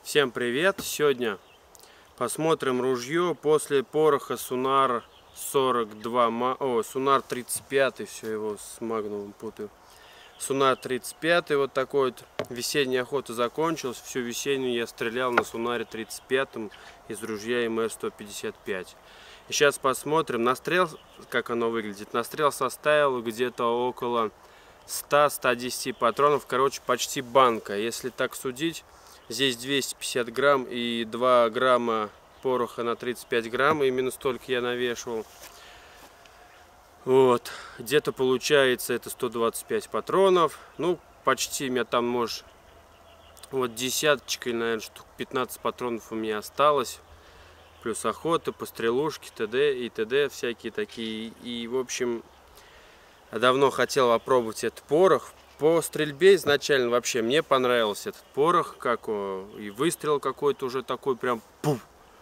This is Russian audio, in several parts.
Всем привет! Сегодня посмотрим ружье после пороха Сунар 42, Сунар 35, все его с Магнумом путаю. Сунар 35, вот такой вот. Весенняя охота закончилась, всю весеннюю я стрелял на Сунаре 35 из ружья МР-155. И сейчас посмотрим настрел, как оно выглядит. Настрел составил где-то около 100-110 патронов, короче, почти банка. Если так судить, здесь 250 грамм и 2 грамма пороха на 35 грамм, именно столько я навешивал. Вот, где-то получается это 125 патронов. Ну, почти у меня там, может, вот десяточкой, наверное, штук 15 патронов у меня осталось. Плюс охота, пострелушки, т.д. и т.д. всякие такие. И, в общем, давно хотел попробовать этот порох. По стрельбе изначально вообще мне понравился этот порох, как и выстрел какой-то уже такой прям пуф.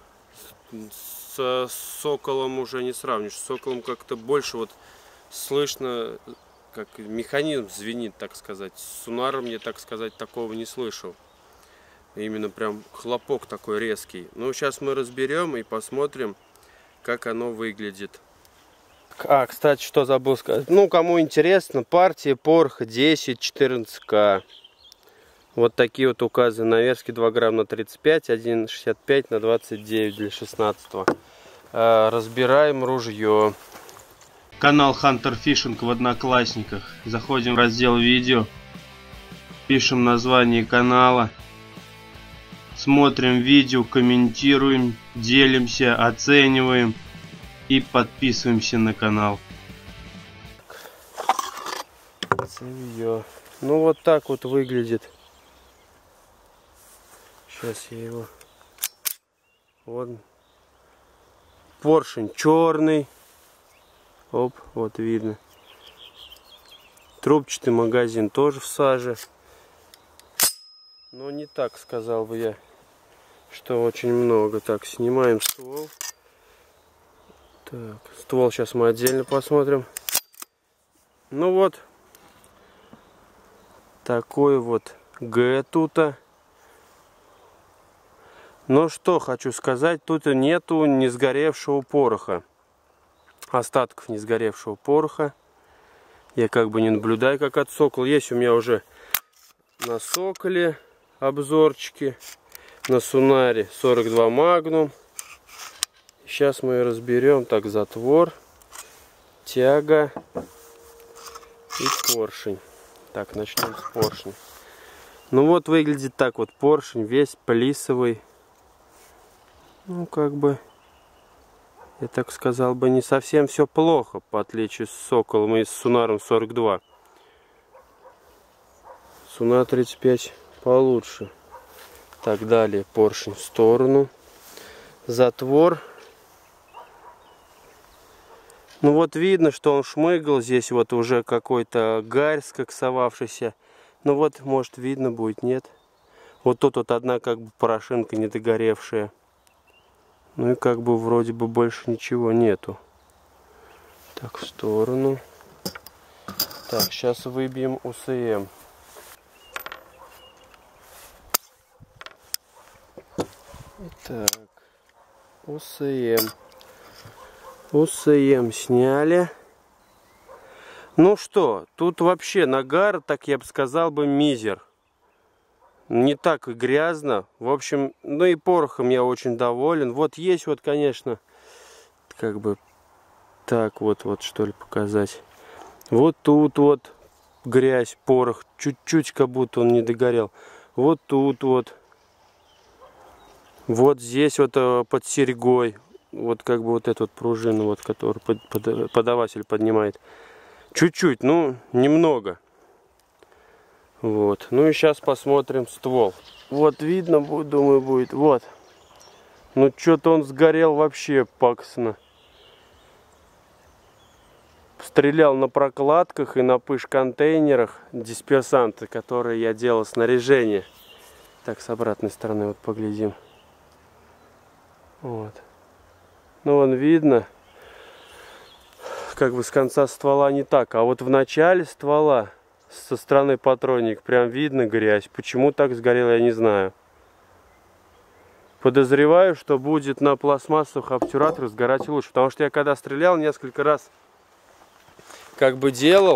С соколом уже не сравнишь. С соколом как-то больше вот слышно, как механизм звенит, так сказать. С Сунаром я, так сказать, такого не слышал. Именно прям хлопок такой резкий. Ну, сейчас мы разберем и посмотрим, как оно выглядит. Кстати, что забыл сказать. Ну, кому интересно, партия пороха 10-14К. Вот такие вот указы. Наверски 2 грамма на 35, 1,65 на 29 для 16. Разбираем ружье. Канал Hunter Fishing в Одноклассниках. Заходим в раздел видео. Пишем название канала. Смотрим видео, комментируем, делимся, оцениваем. И подписываемся на канал. Цевьё. Ну вот так вот выглядит. Сейчас я его... Вот. Поршень черный. Оп, вот видно. Трубчатый магазин тоже в саже. Но не так, сказал бы я, что очень много. Так, снимаем ствол. Так, ствол сейчас мы отдельно посмотрим. Ну вот, такой вот Г тут-то. Но что хочу сказать, тут нету не сгоревшего пороха. Остатков не сгоревшего пороха. Я как бы не наблюдаю, как от сокола. Есть у меня уже на соколе обзорчики. На Сунаре 42 Магнум. Сейчас мы разберем. Так, затвор, тяга и поршень. Так, начнем с поршня. Ну вот выглядит так вот поршень, весь плисовый. Ну, как бы, я так сказал бы, не совсем все плохо, по отличию с соколом и с Сунаром 42. Сунар 35 получше. Так, далее поршень в сторону. Затвор. Ну вот видно, что он шмыгал. Здесь вот уже какой-то гарь скоксовавшийся. Ну вот, может, видно будет, нет. Вот тут вот одна как бы порошинка недогоревшая. Ну и как бы вроде бы больше ничего нету. Так, в сторону. Так, сейчас выбьем УСМ. Так, УСМ. УСМ сняли. Ну что, тут вообще нагар, так я бы сказал бы, мизер. Не так и грязно. В общем, ну и порохом я очень доволен. Вот есть вот, конечно, как бы так вот что ли показать. Вот тут вот грязь, порох. Чуть-чуть как будто он не догорел. Вот тут вот. Вот здесь вот под серьгой. Вот как бы вот эту вот пружину, вот, которую подаватель поднимает. Чуть-чуть, ну, немного. Вот. Ну и сейчас посмотрим ствол. Вот видно, думаю, будет. Вот. Ну что-то он сгорел вообще пакостно. Стрелял на прокладках и на пыш-контейнерах дисперсанты, которые я делал снаряжение. Так, с обратной стороны вот поглядим. Вот. Ну, вон видно, как бы с конца ствола не так, а вот в начале ствола со стороны патронник прям видно грязь. Почему так сгорел, я не знаю. подозреваю, что будет на пластмассовых обтюраторах сгорать лучше. Потому что я когда стрелял, несколько раз как бы делал.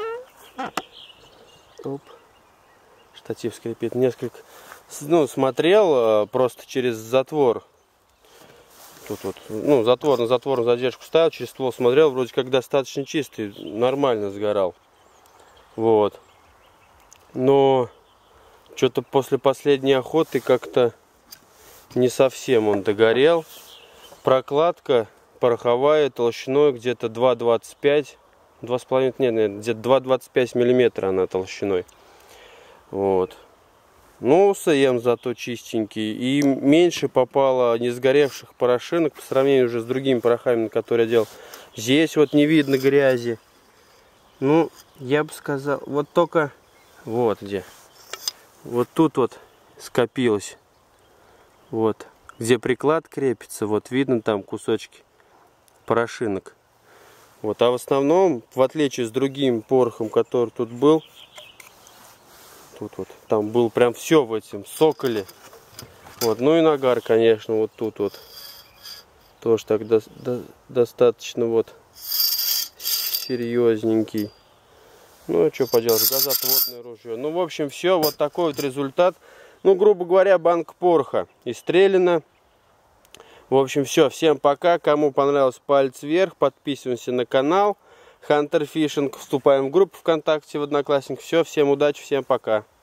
Оп. Штатив скрипит. Несколько, ну, смотрел просто через затвор. Тут вот, ну, затвор на задержку ставил, через ствол смотрел, вроде как достаточно чистый, нормально сгорал. Вот. Но что-то после последней охоты как-то не совсем он догорел. Прокладка пороховая толщиной где-то 2,25, 2,5, нет, где-то 2,25 миллиметра она толщиной. Вот. Ну, СМ зато чистенький. И меньше попало не сгоревших порошинок по сравнению уже с другими порохами, которые я делал. Здесь вот не видно грязи. Ну, я бы сказал, вот только вот где. Вот тут вот скопилось. Вот. Где приклад крепится, вот видно там кусочки порошинок. Вот. А в основном, в отличие с другим порохом, который тут был, тут вот, там был прям все в этом соколе. Вот, ну и нагар, конечно, вот тут вот. Тоже так достаточно вот серьезненький. Ну, что поделать, газоотводное ружье. Ну, в общем, все, вот такой вот результат. Ну, грубо говоря, банка пороха истрелена. В общем, все, всем пока. Кому понравилось, палец вверх, подписываемся на канал Hunter Fishing, вступаем в группу ВКонтакте, в Одноклассниках. Все, всем удачи, всем пока.